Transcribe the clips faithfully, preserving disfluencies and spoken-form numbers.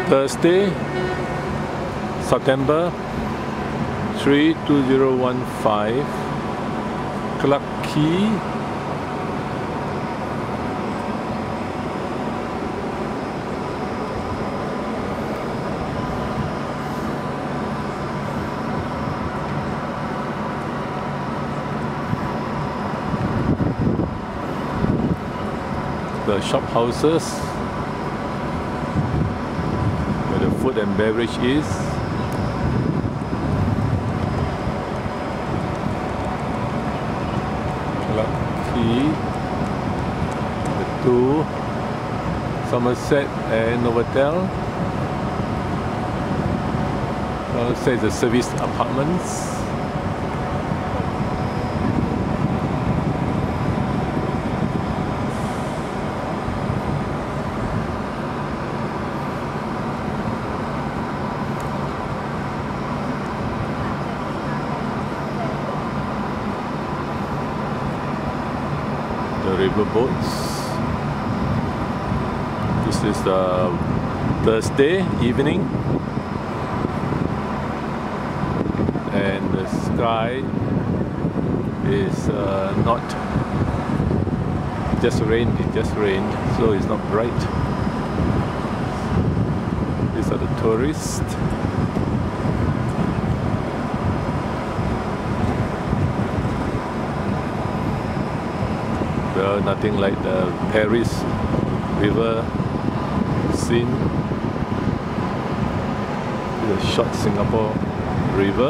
Thursday, September three, two thousand fifteen, Clarke Quay. The shop houses where the food and beverage is. Clarke Quay, the Thur, Somerset and Novotel. Somerset is the service apartments. The river boats. This is the Thursday evening, and the sky is uh, not just rain. It just rained, so it's not bright. These are the tourists. Well, nothing like the Paris river scene. The short Singapore river.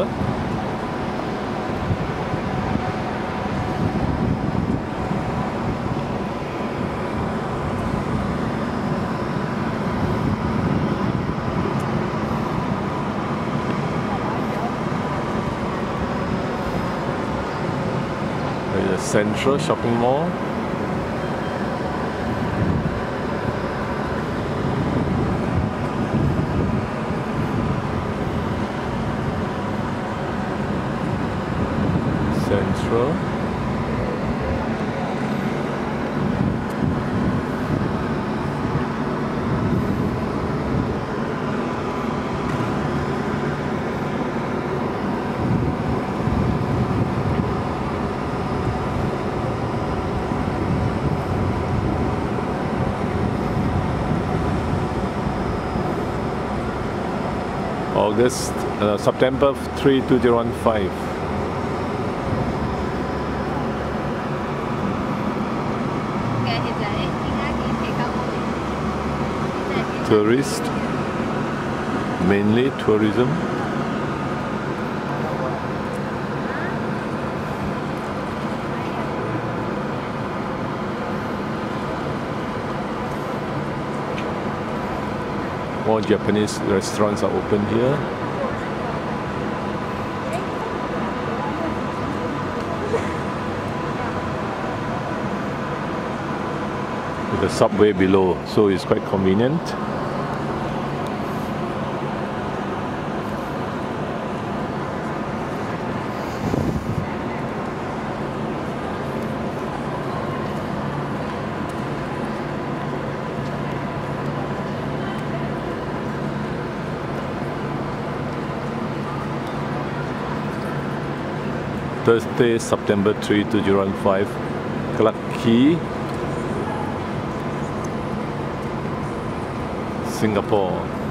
The Central Shopping Mall. Central. August, uh, September three, two thousand fifteen. Tourist, mainly tourism. More Japanese restaurants are open here. With the subway below, so it's quite convenient. Thursday, September three, two thousand fifteen, Clarke Quay, Singapore.